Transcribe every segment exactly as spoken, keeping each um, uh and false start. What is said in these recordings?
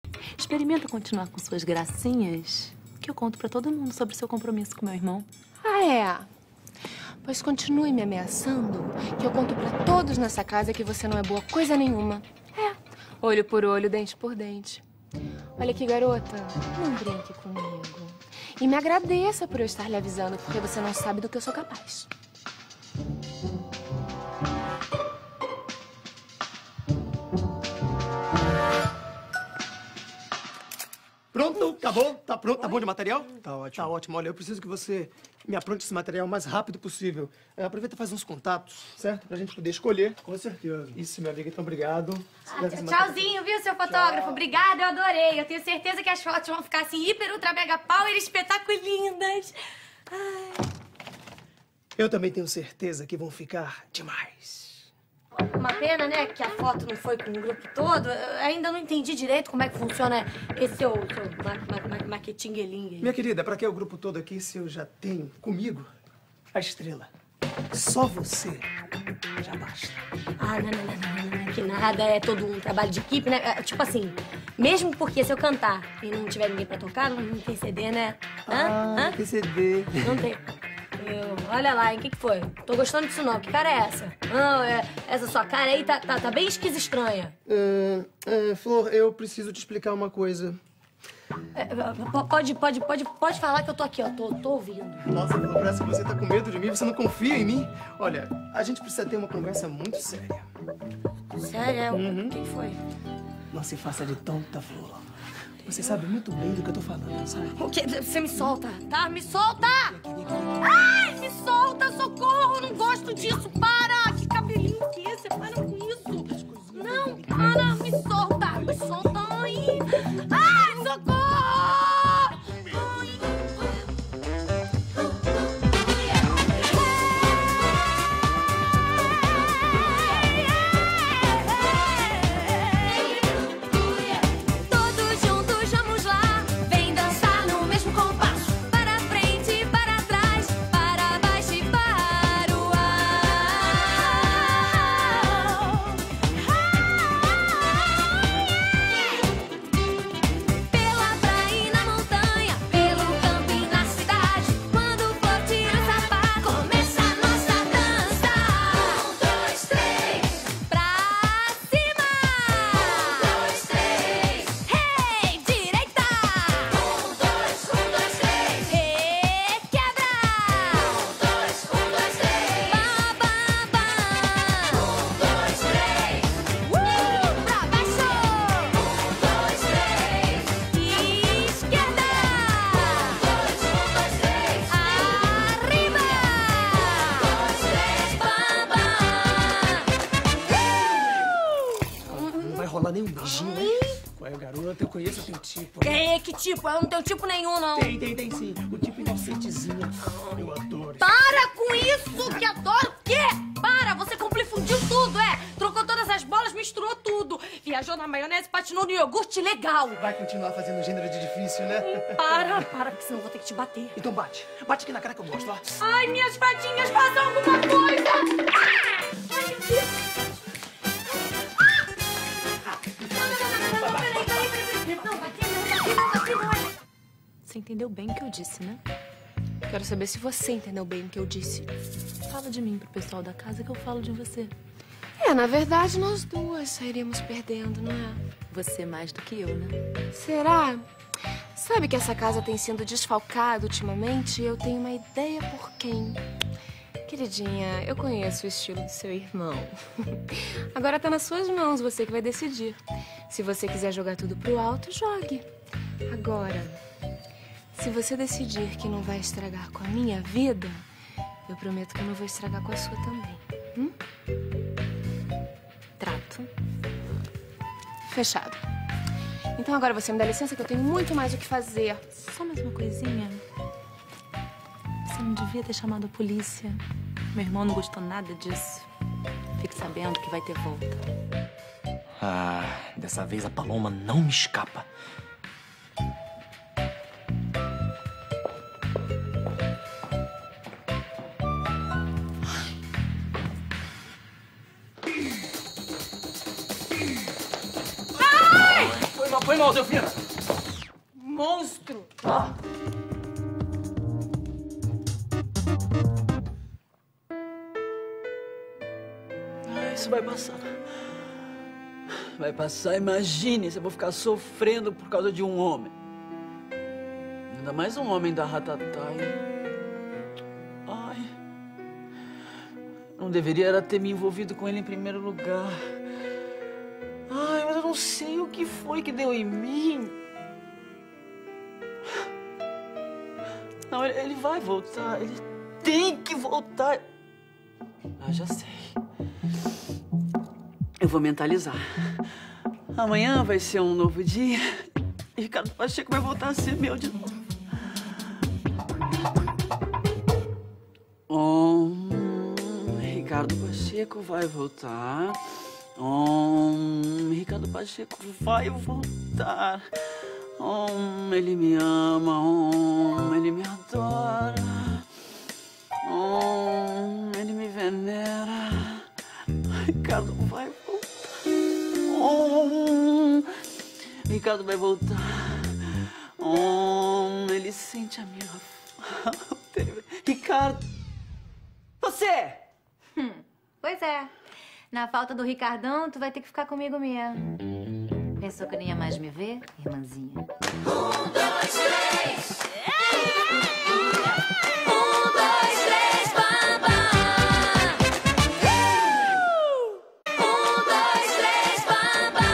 Experimenta continuar com suas gracinhas, que eu conto pra todo mundo sobre o seu compromisso com meu irmão. Ah, é? Pois continue me ameaçando, que eu conto pra todos nessa casa que você não é boa coisa nenhuma. É, olho por olho, dente por dente. Olha aqui, garota, não brinque comigo. E me agradeça por eu estar lhe avisando, porque você não sabe do que eu sou capaz. Pronto? Acabou? Tá pronto? Tá bom de material? Tá ótimo. Tá ótimo. Olha, eu preciso que você me apronte esse material o mais rápido possível. É, aproveita e faz uns contatos, certo? Pra gente poder escolher. Com certeza. Isso, meu amigo. Então, obrigado. Ah, tchauzinho, viu, seu fotógrafo? Tchau. Obrigada, eu adorei. Eu tenho certeza que as fotos vão ficar assim, hiper, ultra, mega power, espetaculindas. Ai. Eu também tenho certeza que vão ficar demais. Uma pena, né, que a foto não foi com o grupo todo. Eu ainda não entendi direito como é que funciona esse seu, seu ma ma ma maquetinguelingue. Minha querida, pra que o grupo todo aqui se eu já tenho comigo a estrela? Só você já basta. Ah, não, não, não, não, não, que nada, é todo um trabalho de equipe, né? Tipo assim, mesmo porque se eu cantar e não tiver ninguém pra tocar, não, não tem C D, né? Hã? Ah, Hã? não tem C D. Não tem. Eu, olha lá, hein? O que, que foi? Tô gostando disso não. Que cara é essa? Não, é, essa sua cara aí tá, tá, tá bem esquisa estranha. Uh, uh, Flor, eu preciso te explicar uma coisa. É, pode, pode, pode, pode falar que eu tô aqui, ó. Tô, tô ouvindo. Nossa, Flor, parece que você tá com medo de mim. Você não confia em mim? Olha, a gente precisa ter uma conversa muito séria. Sério? Uhum. O que foi? Não se faça de tonta, Flor. Você sabe muito bem do que eu tô falando, sabe? O quê? Você me solta, tá? Me solta! Ai, me solta, socorro! Não gosto disso, para! Que cabelinho que é esse? Para com isso! Não, para! Me solta! Me solta! Ai, ai socorro! Nem um beijinho, hein? Qual é, garota? Eu conheço o teu tipo. Quem é que tipo? Eu não tenho tipo nenhum, não. Tem, tem, tem sim. O tipo inocentezinho. Eu adoro. Para com isso! Que adoro o quê? Para! Você confundiu tudo, é? Trocou todas as bolas, misturou tudo. Viajou na maionese, patinou no iogurte, legal. Vai continuar fazendo gênero de difícil, né? Para, para, porque senão eu vou ter que te bater. Então bate. Bate aqui na cara que eu gosto, ó. Ai, minhas patinhas, façam alguma coisa! Ah! Ai, meu Deus! Você entendeu bem o que eu disse, né? Quero saber se você entendeu bem o que eu disse. Fala de mim pro pessoal da casa que eu falo de você. É, na verdade, nós duas sairíamos perdendo, não é? Você mais do que eu, né? Será? Sabe que essa casa tem sido desfalcada ultimamente e eu tenho uma ideia por quem. Queridinha, eu conheço o estilo do seu irmão. Agora tá nas suas mãos, você que vai decidir. Se você quiser jogar tudo pro alto, jogue. Agora, se você decidir que não vai estragar com a minha vida, eu prometo que eu não vou estragar com a sua também. Hum? Trato. Fechado. Então agora você me dá licença que eu tenho muito mais o que fazer. Só mais uma coisinha. Você não devia ter chamado a polícia. Meu irmão não gostou nada disso. Fique sabendo que vai ter volta. Ah, dessa vez a Paloma não me escapa. Foi mal, Delfina. Monstro! Ah. Ah, isso vai passar. Vai passar, imagine se eu vou ficar sofrendo por causa de um homem. Ainda mais um homem da Ratataia. Ai. Não deveria era ter me envolvido com ele em primeiro lugar. Ai, mas eu não sei o que foi que deu em mim. Não, ele, ele vai voltar. Ele tem que voltar. Ah, já sei. Eu vou mentalizar. Amanhã vai ser um novo dia. E Ricardo Pacheco vai voltar a ser meu de novo. Um, Ricardo Pacheco vai voltar. Um, Ricardo Pacheco vai voltar. Um, ele me ama. Um, ele me adora. Um, ele me venera. Ricardo vai voltar. Um, Ricardo vai voltar. Um, ele sente a minha falta. Ricardo. Você! Hum, pois é. Na falta do Ricardão, tu vai ter que ficar comigo mesmo. Pensou que eu nem ia mais me ver, irmãzinha? Um, dois, três! Um, dois, três, bamba! Um, dois, três, bamba!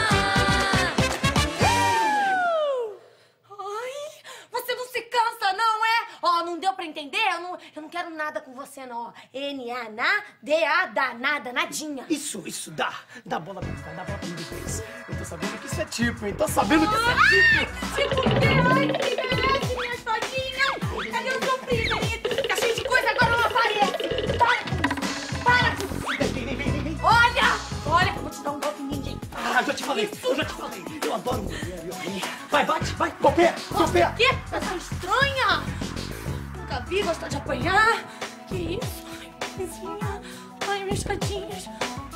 Ai, você não se cansa, não é? Ó, não deu pra entender? Eu não, eu não quero nada com você, não. N A N A D A, dá nada, nadinha. Isso, isso, dá. Dá bola pra mim, dá bola pra mim depois. Eu tô sabendo que isso é tipo, hein? Tô sabendo que isso é tipo. Tipo o quê? Ai, que merece, minha todinha. Cadê o seu príncipe? Tá cheio de coisa, agora não aparece. Para com isso. Para com isso. Vem, vem, vem, vem. Olha, olha que eu vou te dar um golpe em ninguém. Ah, eu já te falei, eu já te falei. Eu adoro mulher. Vai, bate, vai, golpeia, golpeia. O quê? Você tá estranha? Nunca vi gostar de apanhar. Que isso? Ai, princesinha. Ai, minhas tadinhas.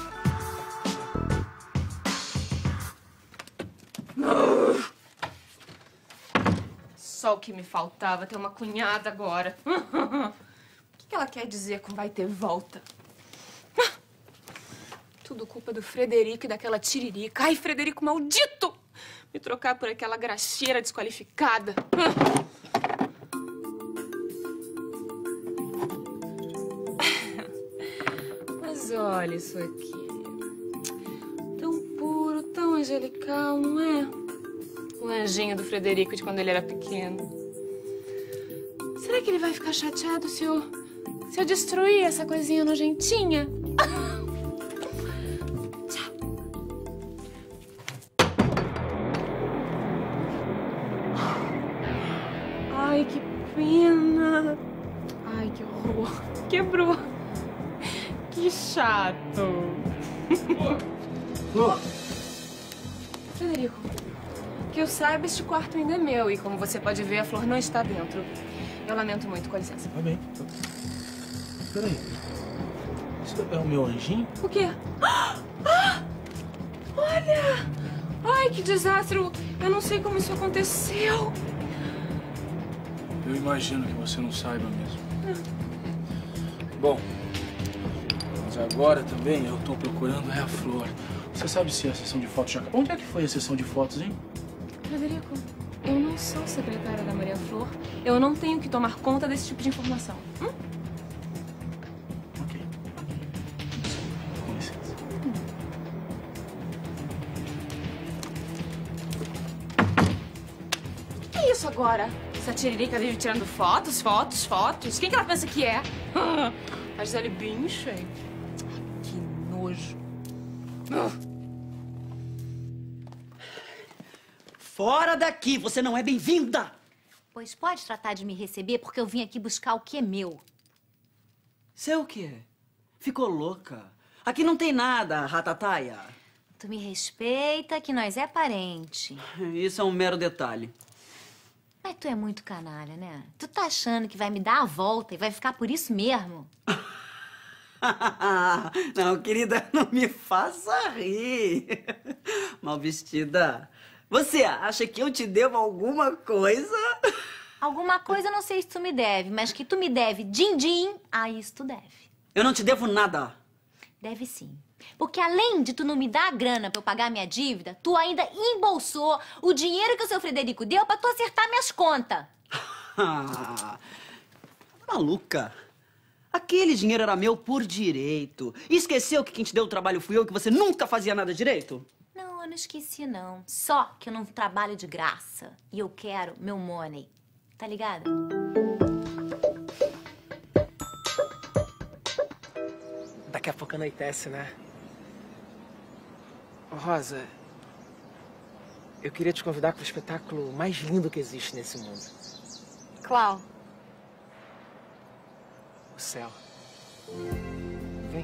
Só o que me faltava, ter uma cunhada agora. O que que ela quer dizer com vai ter volta? Tudo culpa do Frederico e daquela tiririca. Ai, Frederico maldito! Me trocar por aquela graxeira desqualificada. Mas olha isso aqui. Tão puro, tão angelical, não é? O anjinho do Frederico de quando ele era pequeno. Será que ele vai ficar chateado se eu, se eu destruir essa coisinha nojentinha? Tchau. Ai, que pena. Ai, que horror. Quebrou. Que chato. Flor. Frederico, que eu saiba, este quarto ainda é meu. E como você pode ver, a Flor não está dentro. Eu lamento muito, com licença. Tá bem. Peraí. Isso é o meu anjinho? O quê? Ah! Ah! Olha! Ai, que desastre! Eu não sei como isso aconteceu. Eu imagino que você não saiba mesmo. Bom, mas agora também eu tô procurando é a Flor. Você sabe se a sessão de fotos já acabou? Onde é que foi a sessão de fotos, hein? Frederico, eu não sou secretária da Maria Flor. Eu não tenho que tomar conta desse tipo de informação. Hum? Ok. Com licença. O que é isso agora? Essa tiririca vive tirando fotos, fotos, fotos. Quem que ela pensa que é? A Gisele Bündchen. Que nojo. Fora daqui! Você não é bem-vinda! Pois pode tratar de me receber, porque eu vim aqui buscar o que é meu. Você é o quê? Ficou louca? Aqui não tem nada, Ratataia. Tu me respeita, que nós é parente. Isso é um mero detalhe. Mas tu é muito canalha, né? Tu tá achando que vai me dar a volta e vai ficar por isso mesmo? Não, querida, não me faça rir. Mal vestida. Você acha que eu te devo alguma coisa? Alguma coisa eu não sei se tu me deve, mas que tu me deve din-din, ah, isso tu deve. Eu não te devo nada. Deve sim. Porque além de tu não me dar a grana pra eu pagar minha dívida, tu ainda embolsou o dinheiro que o seu Frederico deu pra tu acertar minhas contas. Maluca. Aquele dinheiro era meu por direito. Esqueceu que quem te deu o trabalho fui eu, que você nunca fazia nada direito? Não, eu não esqueci, não. Só que eu não trabalho de graça. E eu quero meu money. Tá ligada? Daqui a pouco anoitece, né? Ô, Rosa, eu queria te convidar para o espetáculo mais lindo que existe nesse mundo. Qual? O céu. Vem.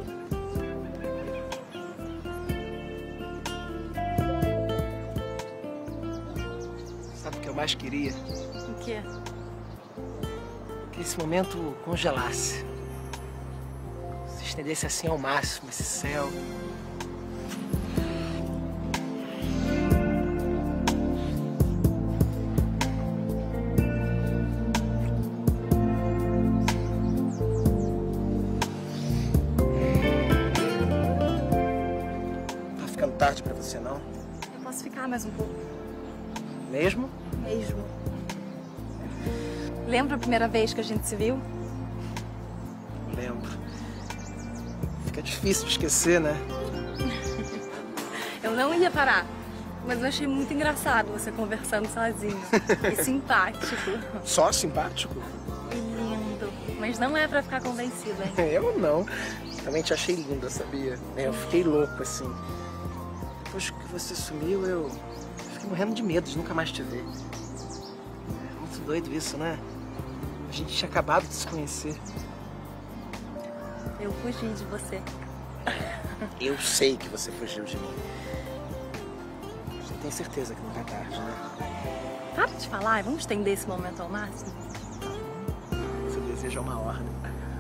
Sabe o que eu mais queria? O quê? Que esse momento congelasse. Se estendesse assim ao máximo, esse céu. Tá ficando tarde pra você, não? Eu posso ficar mais um pouco. Mesmo? Mesmo. Lembra a primeira vez que a gente se viu? Lembro. Fica difícil de esquecer, né? Eu não ia parar, mas eu achei muito engraçado você conversando sozinho. E simpático. Só simpático? E lindo. Mas não é pra ficar convencido, hein? Eu não. Também te achei linda, sabia? Eu fiquei louco, assim. Depois que você sumiu, eu fiquei morrendo de medo de nunca mais te ver. É muito doido isso, né? A gente tinha acabado de se conhecer. Eu fugi de você. Eu sei que você fugiu de mim. Você tem certeza que nunca é tarde, né? Para de falar e vamos estender esse momento ao máximo. Seu desejo é uma ordem.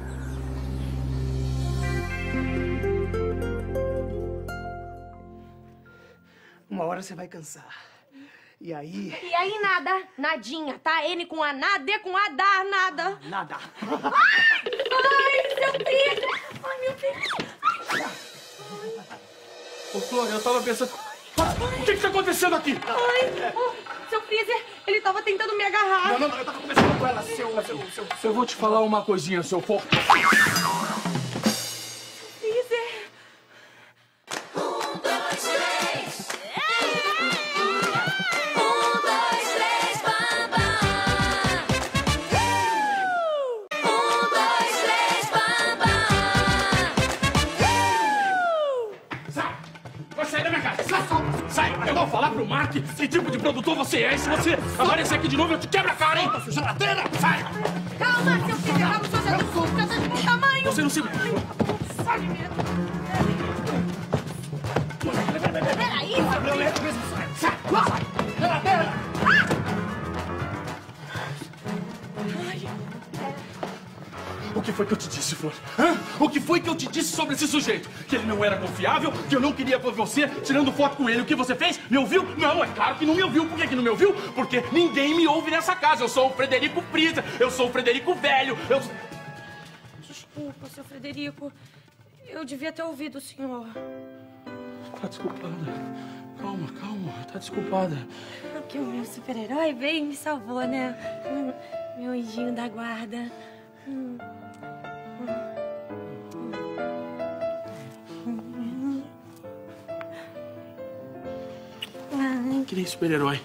Uma hora você vai cansar. E aí... E aí nada, nadinha, tá? N com A, nada, D com A, dar, nada. Nada. Ai, seu filho! Ai, meu Deus! Ô, Flor, eu tava pensando... O que que tá acontecendo aqui? Ai, oh, seu Freezer, ele tava tentando me agarrar. Não, não, não, eu tava conversando com ela, seu... seu, seu, seu... Eu vou te falar uma coisinha, seu for... Freezer... Eu vou falar pro Mark que tipo de produtor você é. E se você aparecer aqui de novo, eu te quebro a cara, hein? Geladeira! Sai! Calma, seu filho, calma, seu já tô com casa de tamanho. Você não se... Sai, menino. Peraí, seu filho. Sai! Sai! Geladeira! O que foi que eu te disse, Flor? Hã? O que foi que eu te disse sobre esse sujeito? Que ele não era confiável, que eu não queria ver você tirando foto com ele. O que você fez? Me ouviu? Não, é claro que não me ouviu. Por que que não me ouviu? Porque ninguém me ouve nessa casa. Eu sou o Frederico Freezer, eu sou o Frederico Velho, eu... Desculpa, seu Frederico. Eu devia ter ouvido o senhor. Tá desculpada. Calma, calma. Tá desculpada. Porque o meu super-herói veio e me salvou, né? Hum, meu anjinho da guarda. Hum. Que nem super-herói.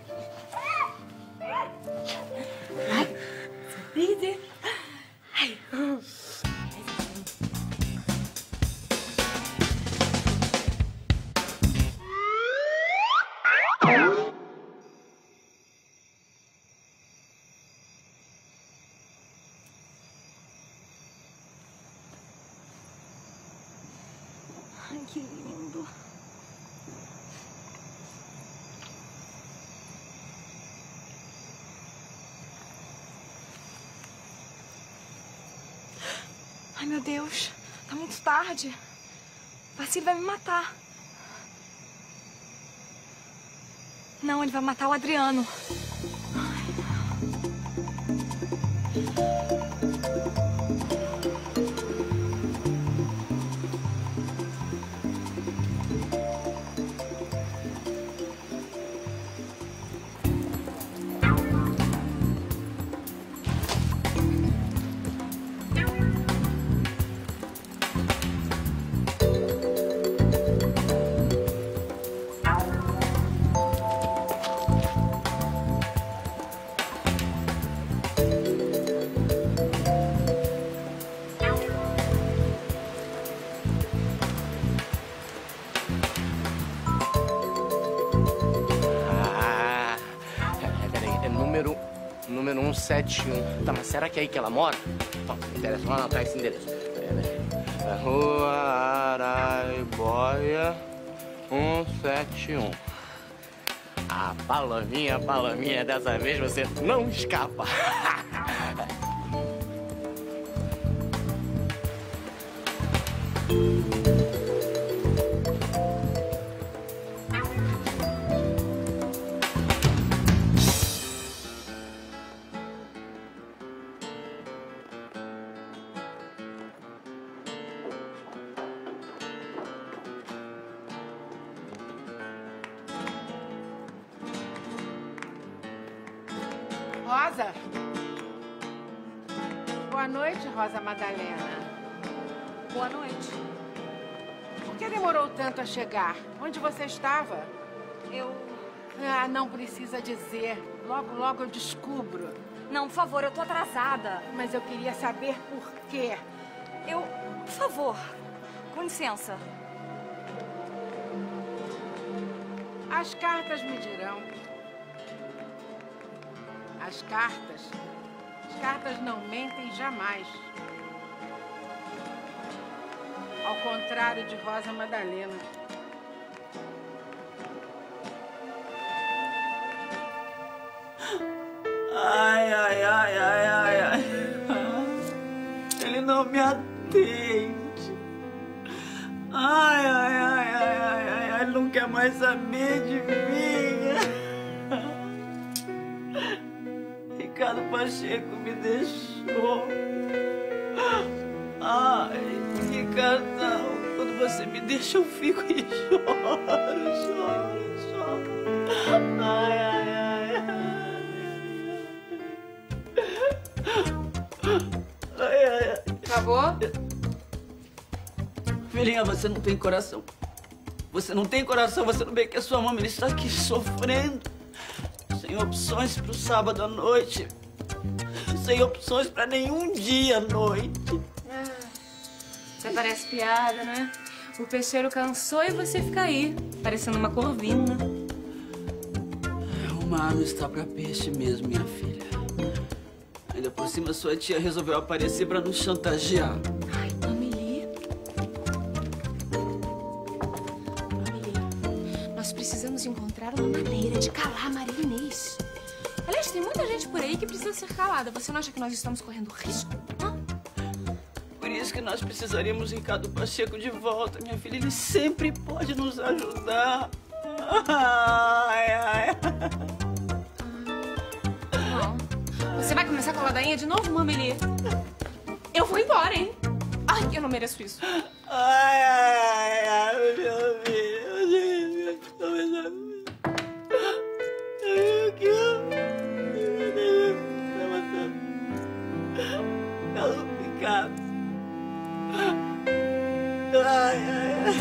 Freezer. Ai, que lindo. Ai, meu Deus. Tá muito tarde. O Vacilo vai me matar. Não, ele vai matar o Adriano. Número cento e setenta e um. Tá, mas será que é aí que ela mora? Não, não interessa. Vamos anotar esse endereço. É, Rua Araiboia cento e setenta e um. Ah, Palominha, Palominha, dessa vez você não escapa. Rosa? Boa noite, Rosa Madalena. Boa noite. Por que demorou tanto a chegar? Onde você estava? Eu... Ah, não precisa dizer. Logo, logo eu descubro. Não, por favor, eu tô atrasada. Mas eu queria saber por quê. Eu... Por favor, com licença. As cartas me dirão. As cartas, as cartas não mentem jamais. Ao contrário de Rosa Madalena. Ai, ai, ai, ai, ai, ai. Ele não me atende. Ai, ai, ai, ai, ai, ai. Ele não quer mais saber de mim. Ricardo Pacheco me deixou. Ai, Ricardão, quando você me deixa eu fico e choro, choro, choro. Ai, ai, ai, ai. Ai, ai, ai. Acabou? Filhinha, você não tem coração. Você não tem coração, você não vê que a sua mãe está aqui sofrendo. Sem opções para o sábado à noite. Sem opções para nenhum dia à noite. Ah, você parece piada, né? O peixeiro cansou e você fica aí, parecendo uma corvina. O mar não está para peixe mesmo, minha filha. Ainda por cima, sua tia resolveu aparecer para nos chantagear. Ai, Amelie. Amelie, nós precisamos encontrar uma maneira de calar Maria Inês. Aliás, tem muita gente por aí que precisa ser calada. Você não acha que nós estamos correndo risco? Hã? Por isso que nós precisaríamos Ricardo Pacheco de volta, minha filha. Ele sempre pode nos ajudar. Ai, ai. Não. Você vai começar com a ladainha de novo, Amelie? Eu vou embora, hein? Ai, eu não mereço isso. Ai, ai, ai, meu Deus. Eu que amo. Ricardo. Ai, ai,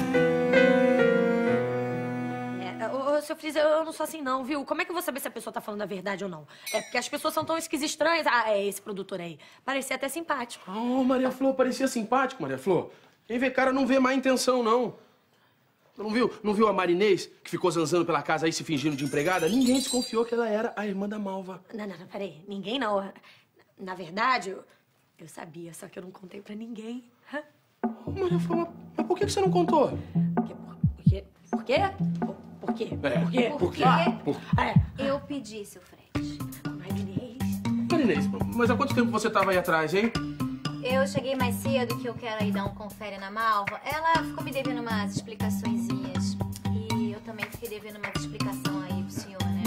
É, ô, ô, seu Fris, eu, eu não sou assim não, viu? Como é que eu vou saber se a pessoa tá falando a verdade ou não? É porque as pessoas são tão esquisitas estranhas. Ah, é esse produtor aí. Parecia até simpático. Oh, Maria Flor, parecia simpático, Maria Flor. Quem vê cara não vê má intenção, não. Não viu, não viu a Marinês, que ficou zanzando pela casa aí se fingindo de empregada? Ninguém desconfiou que ela era a irmã da Malva. Não, não, não, peraí. Ninguém não. Na verdade, eu, eu sabia, só que eu não contei pra ninguém. Oh, Maria Flor, mas, mas por que que você não contou? Por quê? Por quê? Por quê? Por, por quê? É, Por quê? Por quê? Ah, por... Ah, é. Eu pedi, seu Fred. Marinês. Marinês, mas há quanto tempo você tava aí atrás, hein? Eu cheguei mais cedo que eu quero aí dar um confere na Malva. Ela ficou me devendo umas explicaçõezinhas. E eu também fiquei devendo uma explicação aí pro senhor, né?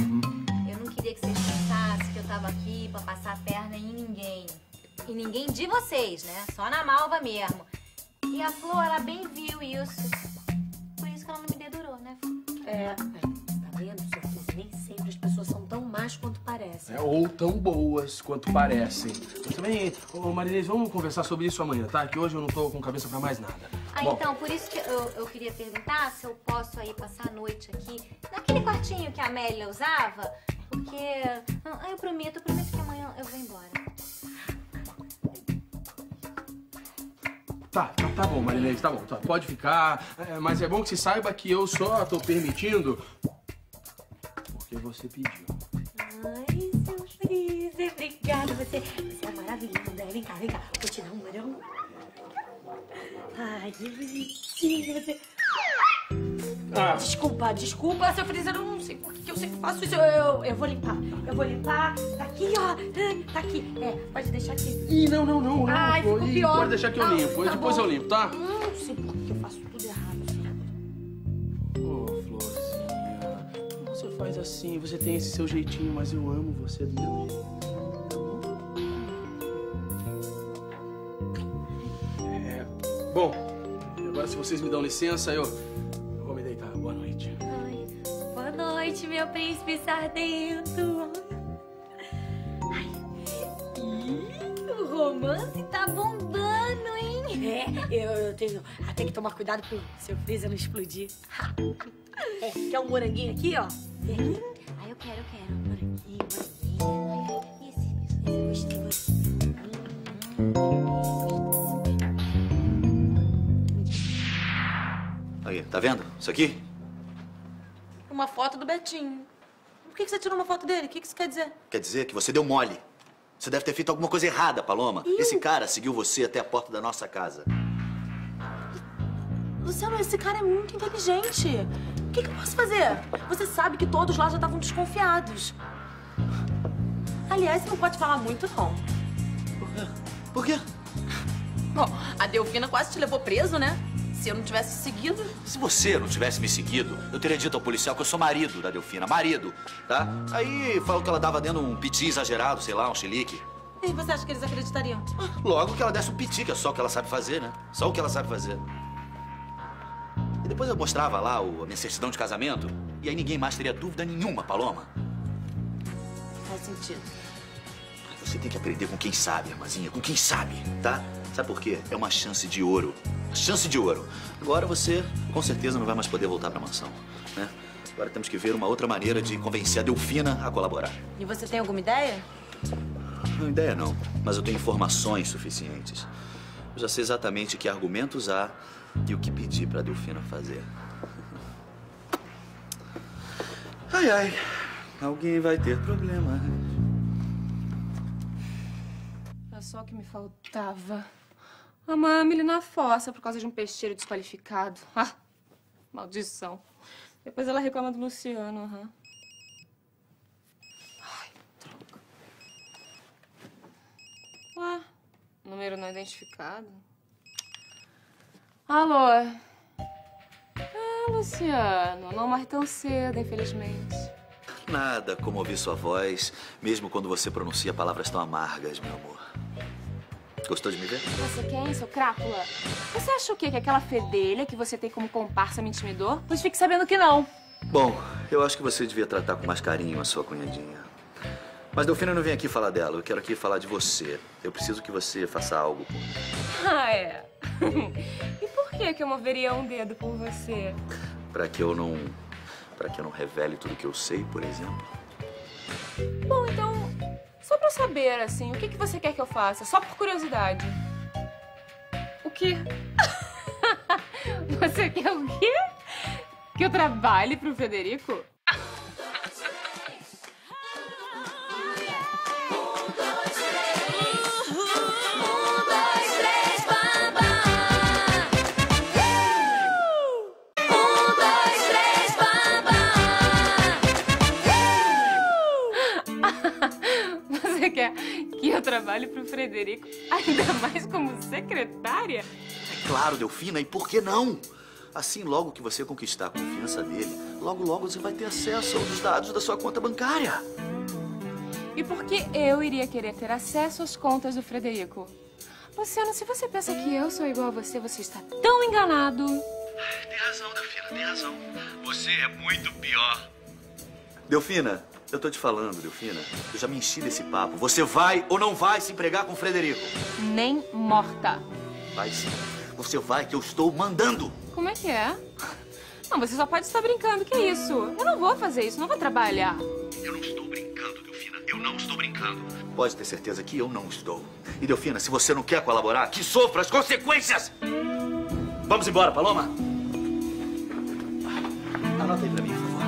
passar a perna em ninguém. E ninguém de vocês, né? Só na Malva mesmo. E a Flor, ela bem viu isso. Por isso que ela não me dedurou, né, Flor? É, tá vendo, seu filho? Nem sempre as pessoas são tão más quanto parecem. É, ou tão boas quanto parecem. Mas também, ô Marinês, vamos conversar sobre isso amanhã, tá? Que hoje eu não tô com cabeça pra mais nada. Ah, Bom, então, por isso que eu, eu queria perguntar se eu posso aí passar a noite aqui, naquele quartinho que a Amélia usava, porque... Ah, eu prometo, eu prometo que amanhã eu vou embora. Tá, tá, tá bom, Marinês, tá bom, tá, pode ficar. É, mas é bom que você saiba que eu só tô permitindo porque você pediu. Ai, seu Freezer, obrigada. Você, você é maravilhoso, né? Vem cá, vem cá. Vou te dar um marão. Ai, que bonitinho você. Ah. Desculpa, desculpa, seu Freezer. Eu não sei por que eu sempre faço isso. Eu, eu, eu vou limpar. Eu vou limpar. Tá aqui, ó. Tá aqui. É, pode deixar aqui. Ih, não, não, não, não. Ai, ficou Ih, pior. pode deixar que eu Ah, limpo. tá Depois bom. eu limpo, tá? Não sei por que eu faço tudo errado. Ô, Florzinha, você faz assim, você tem esse seu jeitinho, mas eu amo você do meu jeito. É, bom, agora se vocês me dão licença, eu, eu vou me deitar. Boa noite. Ai, boa noite, meu príncipe sardento. Ai, ih, o romance tá bombando, hein? É, eu, eu tenho até que tomar cuidado pro seu freezer não explodir. É, quer um moranguinho aqui, ó? Vem aqui. Ah, eu quero, eu quero. Moranguinho, moranguinho. Ai, esse, esse gostei, gostei. Aí, tá vendo? Isso aqui? Uma foto do Betinho. Por que que você tirou uma foto dele? O que que isso quer dizer? Quer dizer que você deu mole. Você deve ter feito alguma coisa errada, Paloma. Eu? Esse cara seguiu você até a porta da nossa casa. Luciano, esse cara é muito inteligente. O que que eu posso fazer? Você sabe que todos lá já estavam desconfiados. Aliás, você não pode falar muito, não. Por quê? Bom, a Delfina quase te levou preso, né? Se eu não tivesse seguido... Se você não tivesse me seguido, eu teria dito ao policial que eu sou marido da Delfina. Marido, tá? Aí falou que ela dava dando um piti exagerado, sei lá, um chilique. E você acha que eles acreditariam? Logo que ela desse um piti, que é só o que ela sabe fazer, né? Só o que ela sabe fazer. E depois eu mostrava lá o, a minha certidão de casamento, e aí ninguém mais teria dúvida nenhuma, Paloma. Faz sentido. Você tem que aprender com quem sabe, irmãzinha, com quem sabe, tá? Sabe por quê? É uma chance de ouro. Chance de ouro. Agora você, com certeza, não vai mais poder voltar pra mansão, né? Agora temos que ver uma outra maneira de convencer a Delfina a colaborar. E você tem alguma ideia? Não, ideia não, mas eu tenho informações suficientes. Eu já sei exatamente que argumento usar e o que pedir pra Delfina fazer. Ai, ai. Alguém vai ter problema. É só o que me faltava. A Mamile na fossa por causa de um peixeiro desqualificado. Ah, maldição. Depois ela reclama do Luciano, aham. Ai, droga. Ué, número não identificado. Alô? Ah, Luciano, não mais tão cedo, infelizmente. Nada como ouvir sua voz, mesmo quando você pronuncia palavras tão amargas, meu amor. Gostou de me ver? Você quem, seu crápula? Você acha o quê? Que aquela fedelha que você tem como comparsa me intimidou? Pois fique sabendo que não. Bom, eu acho que você devia tratar com mais carinho a sua cunhadinha. Mas, Delfina, eu não vim aqui falar dela. Eu quero aqui falar de você. Eu preciso que você faça algo por mim. Ah, é? E por que que eu moveria um dedo por você? Pra que eu não... Pra que eu não revele tudo que eu sei, por exemplo. Bom, então... Só pra saber, assim, o que que você quer que eu faça? Só por curiosidade. O quê? Você quer o quê? Que eu trabalhe pro Federico? Você quer que eu trabalhe pro Frederico, ainda mais como secretária? É claro, Delfina, e por que não? Assim, logo que você conquistar a confiança dele, logo, logo você vai ter acesso aos dados da sua conta bancária. E por que eu iria querer ter acesso às contas do Frederico? Luciano, se você pensa que eu sou igual a você, você está tão enganado. Tem razão, Delfina, tem razão. Você é muito pior. Delfina, eu tô te falando, Delfina. Eu já me enchi desse papo. Você vai ou não vai se empregar com o Frederico? Nem morta. Vai sim. Você vai que eu estou mandando. Como é que é? Não, você só pode estar brincando. Que isso? Eu não vou fazer isso, não vou trabalhar. Eu não estou brincando, Delfina. Eu não estou brincando. Pode ter certeza que eu não estou. E, Delfina, se você não quer colaborar, que sofra as consequências! Vamos embora, Paloma? Anota aí pra mim, por favor.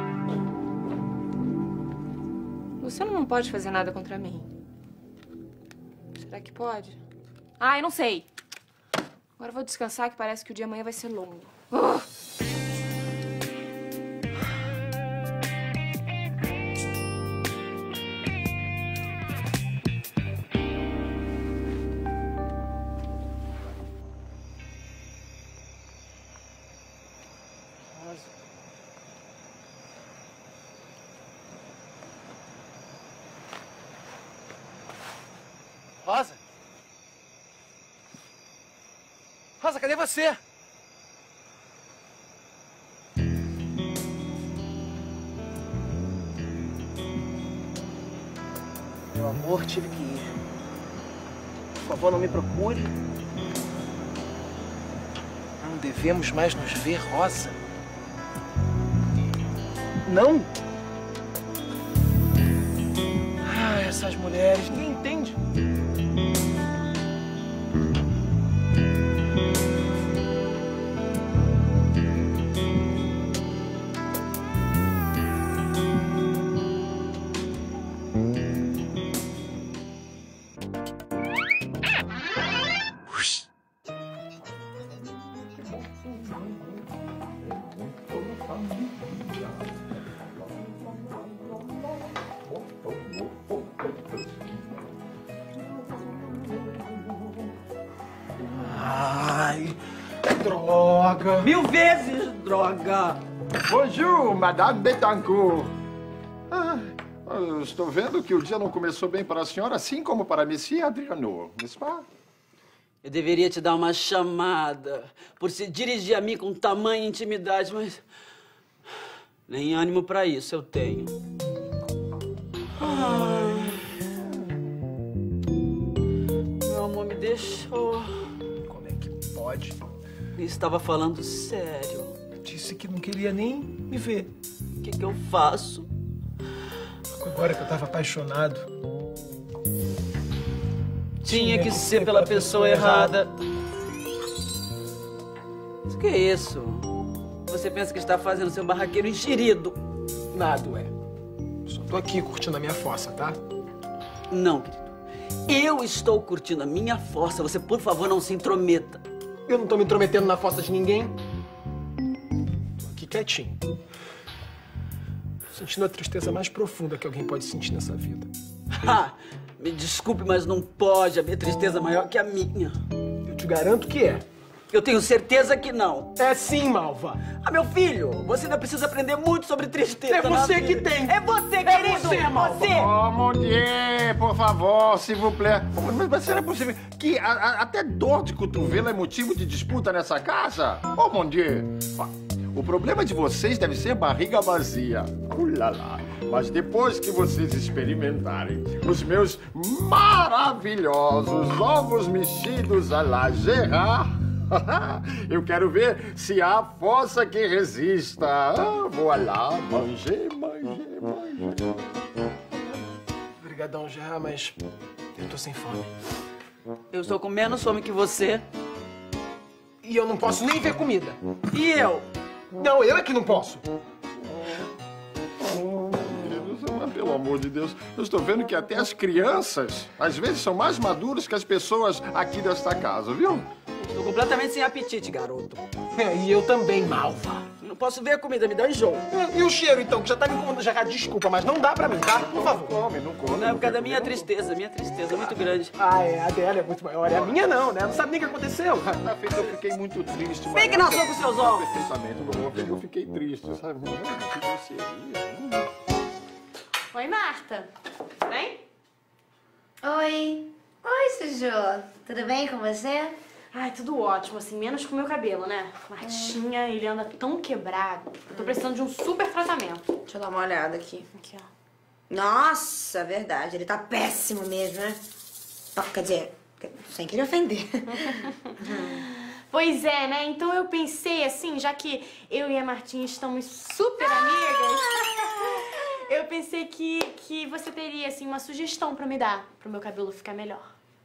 Luciano não pode fazer nada contra mim. Será que pode? Ah, eu não sei. Agora eu vou descansar, que parece que o dia amanhã vai ser longo. Uh! Rosa? Rosa, cadê você? Meu amor, tive que ir. Por favor, não me procure. Não devemos mais nos ver, Rosa. Não? Ah, essas mulheres, ninguém entende. Ai, droga! Mil vezes droga! Bonjour, Madame Betancourt. Ah, eu estou vendo que o dia não começou bem para a senhora, assim como para Monsieur Adriano, n'est-ce pas? Eu deveria te dar uma chamada por se dirigir a mim com tamanha intimidade, mas nem ânimo para isso eu tenho. Ai. Meu amor me deixou. Como é que pode? Ele estava falando sério. Disse que não queria nem me ver. O que que eu faço? Agora que eu estava apaixonado. Tinha que ser pela pessoa errada. Mas o que é isso? Você pensa que está fazendo seu barraqueiro enxerido? Nada, ué. Só tô aqui curtindo a minha fossa, tá? Não, querido. Eu estou curtindo a minha fossa. Você, por favor, não se intrometa. Eu não tô me intrometendo na fossa de ninguém. Tô aqui quietinho. Sentindo a tristeza mais profunda que alguém pode sentir nessa vida. Ha! Me desculpe, mas não pode haver tristeza maior que a minha. Eu te garanto que é. Eu tenho certeza que não. É sim, Malva. Ah, meu filho, você ainda precisa aprender muito sobre tristeza. É você que tem. É você, é querido. Você, Malva. Você. Oh, mon Dieu, por favor, s'il vous plaît. Mas, mas será possível que a, a, até dor de cotovelo é motivo de disputa nessa casa? Oh, mon Dieu. O problema de vocês deve ser barriga vazia. Ulala. Mas depois que vocês experimentarem os meus maravilhosos ovos mexidos à la Gerard, eu quero ver se há fossa que resista. Ah, voilà, manger, manger, manger. Obrigadão, Gerard, mas eu tô sem fome. Eu estou com menos fome que você. E eu não posso nem ver comida. E eu? Não, eu é que não posso. Mas, pelo amor de Deus, eu estou vendo que até as crianças, às vezes, são mais maduras que as pessoas aqui desta casa, viu? Estou completamente sem apetite, garoto. É, e eu também, Malva. Não posso ver a comida, me dá enjoo. É, e o cheiro, então, que já tá me incomodando? Já, desculpa, mas não dá pra mim, tá? Por favor. Não come, não come. Não, é por causa da minha tristeza. Minha tristeza é muito grande. Ah, é. A dela é muito maior. É a minha não, né? Não sabe nem o que aconteceu. Na feita eu fiquei muito triste. Vem que nasceu com seus ovos. Perfeitamente, meu amor. Eu fiquei triste, sabe? Que grosseria. Oi, Marta. bem? Oi. Oi, Suju. Tudo bem com você? Ai, tudo ótimo, assim, menos com o meu cabelo, né? Martinha, ele anda tão quebrado. Eu tô precisando de um super tratamento. Deixa eu dar uma olhada aqui. Aqui, ó. Nossa, verdade. Ele tá péssimo mesmo, né? Oh, quer dizer, sem querer ofender. Pois é, né? Então eu pensei assim, já que eu e a Martinha estamos super amigas, eu pensei que, que você teria, assim, uma sugestão pra me dar, pro meu cabelo ficar melhor.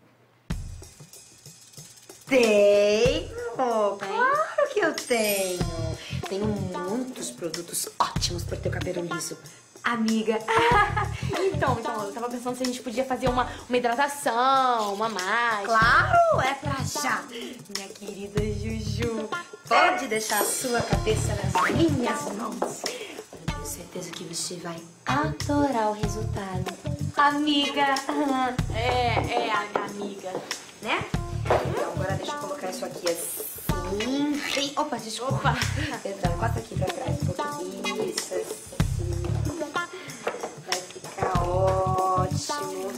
Tenho! Claro que eu tenho! Tenho muitos produtos ótimos pro teu cabelo liso. Amiga. então, então, eu tava pensando se a gente podia fazer uma, uma hidratação, uma mágica. Claro, é pra já. Minha querida Juju, pode deixar a sua cabeça nas minhas mãos. Eu tenho certeza que você vai adorar o resultado. Amiga. É, é, amiga. Né? Então, agora deixa eu colocar isso aqui assim. Opa, desculpa. Perdão, encosta aqui pra trás um pouquinho. Isso, assim. Vai ficar ótimo.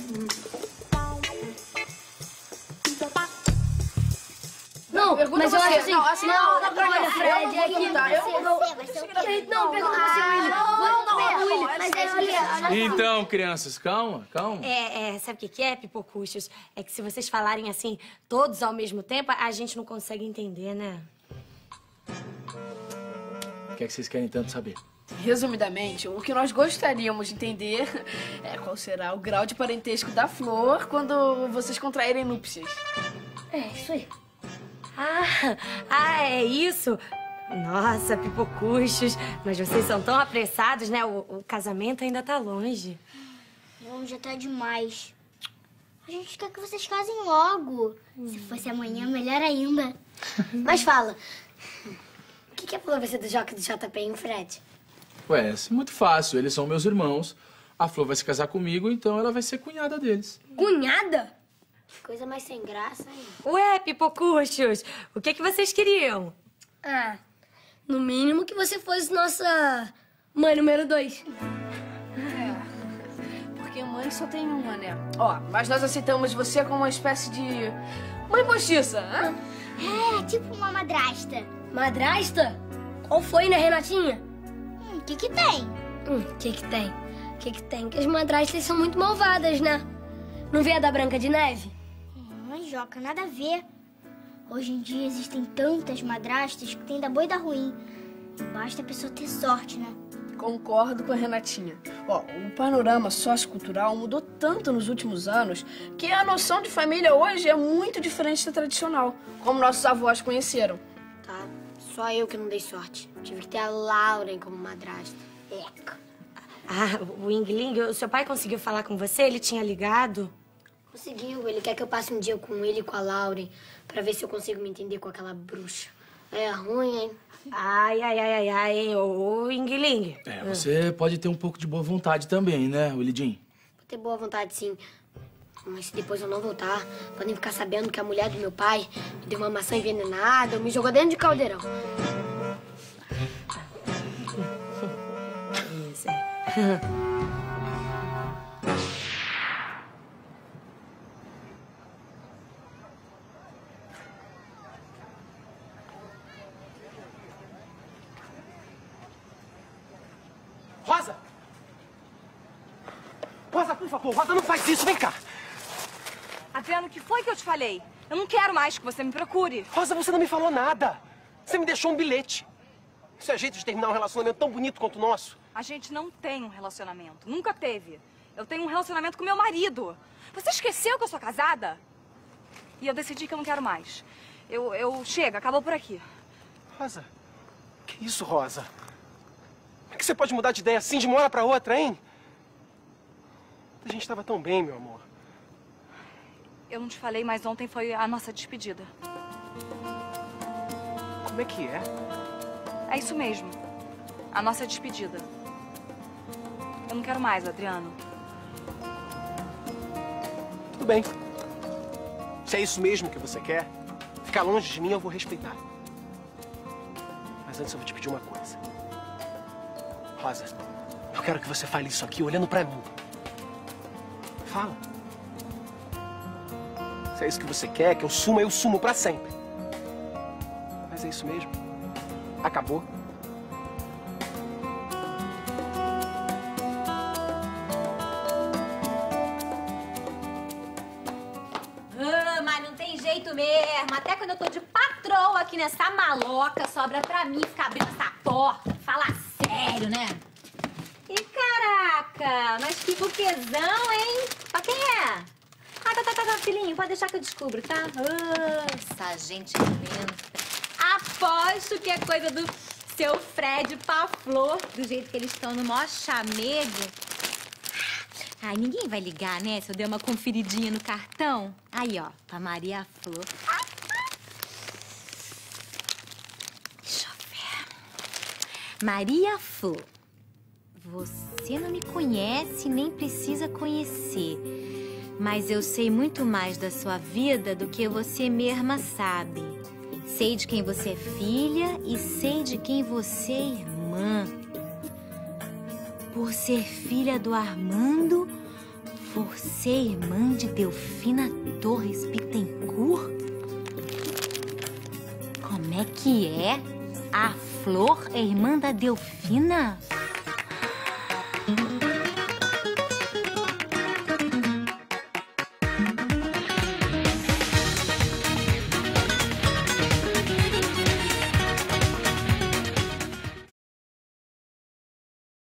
Não, Pergunta mas eu você. acho assim... Não, assim, não, não, não, não, olha, não, Fred, eu não vou é que... perguntar, eu você- não- Não, não, pergunta você, William. Não, não, William, mas é, olha... Então, crianças, calma, calma. É, é, sabe o que que é, pipocuchos? É que se vocês falarem assim, todos ao mesmo tempo, a gente não consegue entender, né? O que é que vocês querem tanto saber? Resumidamente, o que nós gostaríamos de entender é qual será o grau de parentesco da Flor quando vocês contraírem núpcias. É, isso aí. Ah, ah, é isso? Nossa, pipocuchos, mas vocês são tão apressados, né? O, o casamento ainda tá longe. Não, já tá demais. A gente quer que vocês casem logo. Se fosse amanhã, melhor ainda. Mas fala, o que, que a Flor vai ser do Joca e do J P, hein, Fred? Ué, é muito fácil. Eles são meus irmãos. A Flor vai se casar comigo, então ela vai ser cunhada deles. Cunhada? Coisa mais sem graça, hein? Ué, pipocuchos, o que que vocês queriam? Ah, no mínimo que você fosse nossa mãe número dois. É, porque mãe só tem uma, né? Ó, mas nós aceitamos você como uma espécie de mãe postiça, né? É, tipo uma madrasta. Madrasta? Qual foi, né, Renatinha? O que que tem? O que que tem? O que que tem? Que as madrastas são muito malvadas, né? Não vê a da Branca de Neve? Mas, Joca, nada a ver. Hoje em dia existem tantas madrastas que tem da boa e da ruim. Basta a pessoa ter sorte, né? Concordo com a Renatinha. Ó, o panorama sociocultural mudou tanto nos últimos anos que a noção de família hoje é muito diferente da tradicional, como nossos avós conheceram. Tá, só eu que não dei sorte. Tive que ter a Lauren como madrasta. Eca. Ah, o Yingling, o seu pai conseguiu falar com você? Ele tinha ligado? Conseguiu. Ele quer que eu passe um dia com ele e com a Lauren pra ver se eu consigo me entender com aquela bruxa. É ruim, hein? Ai, ai, ai, ai, ai, hein, ô Yingling. É, você pode ter um pouco de boa vontade também, né, Willidinho? Vou ter boa vontade, sim. Mas se depois eu não voltar, podem ficar sabendo que a mulher do meu pai me deu uma maçã envenenada ou me jogou dentro de caldeirão. Isso é. Rosa! Rosa, por favor, Rosa, não faz isso, vem cá! Adriano, o que foi que eu te falei? Eu não quero mais que você me procure. Rosa, você não me falou nada. Você me deixou um bilhete. Isso é jeito de terminar um relacionamento tão bonito quanto o nosso? A gente não tem um relacionamento. Nunca teve. Eu tenho um relacionamento com meu marido. Você esqueceu que eu sou casada? E eu decidi que eu não quero mais. Eu, eu... Chega, acabou por aqui. Rosa, que isso, Rosa? Como é que você pode mudar de ideia assim de uma hora pra outra, hein? A gente estava tão bem, meu amor. Eu não te falei, mas ontem foi a nossa despedida. Como é que é? É isso mesmo. A nossa despedida. Eu não quero mais, Adriano. Tudo bem. Se é isso mesmo que você quer, ficar longe de mim eu vou respeitar. Mas antes eu vou te pedir uma coisa. Rosa, eu quero que você fale isso aqui olhando pra mim. Fala. Se é isso que você quer, que eu suma, eu sumo pra sempre. Mas é isso mesmo. Acabou. Ah, mas não tem jeito mesmo. Até quando eu tô de patroa aqui nessa maloca, sobra pra mim ficar abrindo essa porta. Fala sério, né? E caraca, mas que buquezão, hein? Pra quem é? Ah, tá, tá, tá, tá, filhinho, pode deixar que eu descubro, tá? Ah, essa gente lenta. Aposto que é coisa do seu Fred pra Flor, do jeito que eles estão no maior chamego. Ai, ninguém vai ligar, né, se eu der uma conferidinha no cartão. Aí, ó, pra Maria Flor. Deixa eu ver. Maria Flor, você não me conhece nem precisa conhecer. Mas eu sei muito mais da sua vida do que você mesma sabe. Sei de quem você é filha e sei de quem você é irmã. Por ser filha do Armando, por ser irmã de Delfina Torres Bittencourt? Como é que é? A Flor é irmã da Delfina?